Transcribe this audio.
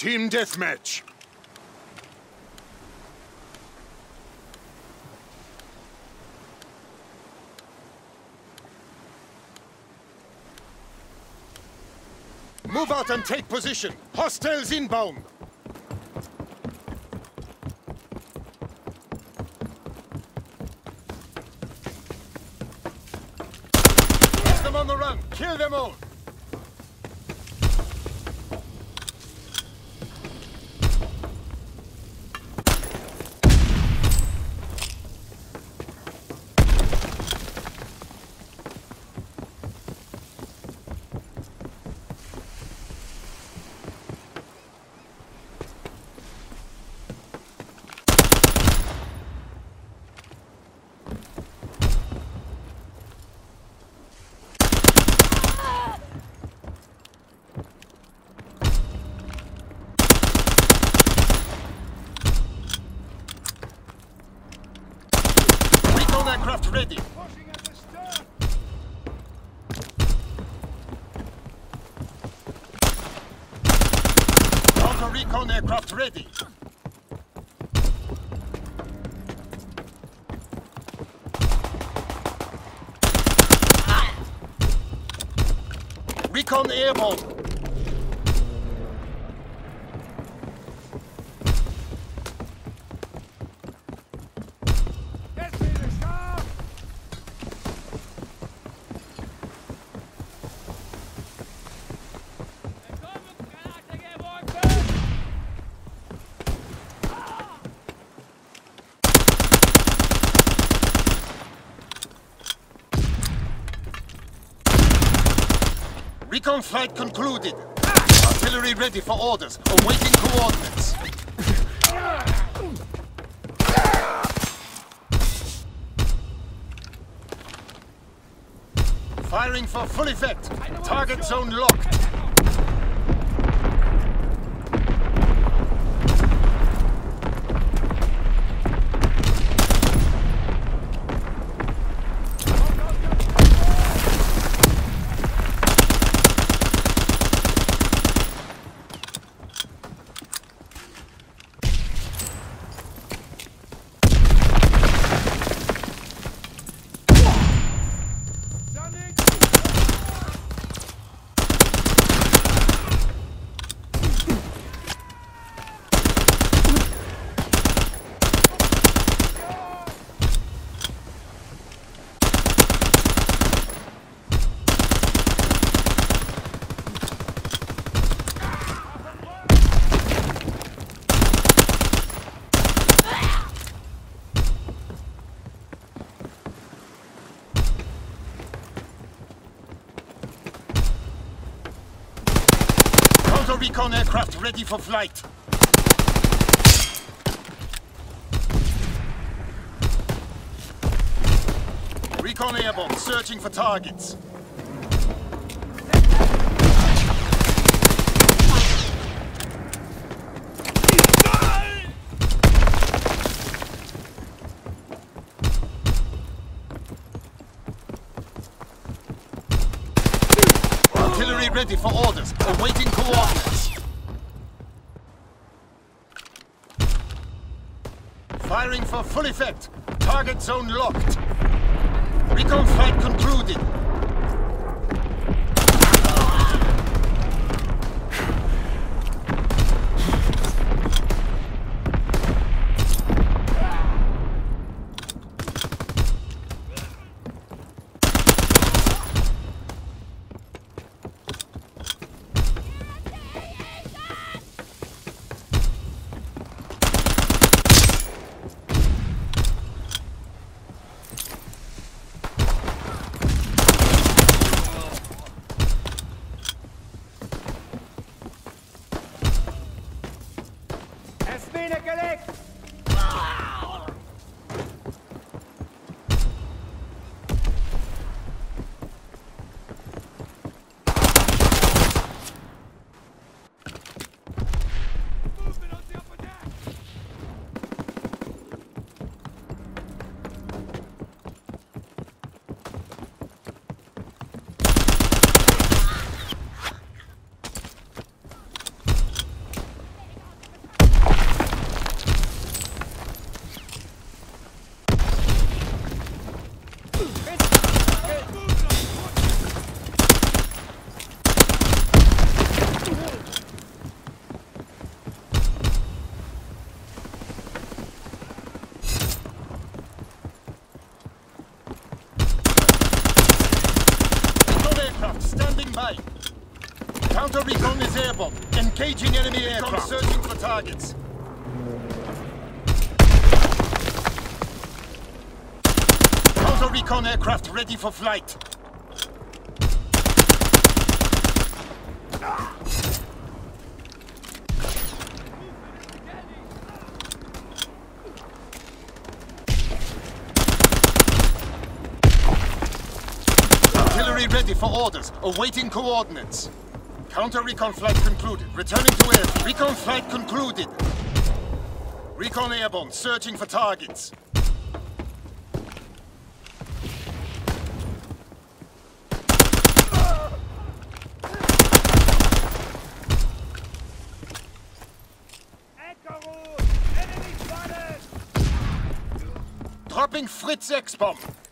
Team deathmatch. Move out and take position. Hostiles inbound. Get them on the run. Kill them all. Aircraft ready. Counter recon aircraft ready. Recon airborne. Recon flight concluded. Artillery ready for orders. Awaiting coordinates. Firing for full effect. Target zone locked. Recon aircraft ready for flight. Recon airborne, searching for targets. Artillery ready for orders, awaiting coordinates. Firing for full effect. Target zone locked. Recon flight concluded. by. Counter-recon is airborne. Engaging enemy aircraft. Searching for targets. Counter-recon aircraft ready for flight. Artillery ready for orders, awaiting coordinates. Counter-recon flight concluded. Returning to air. Recon flight concluded. Recon airborne, searching for targets. Dropping Fritz X-bomb.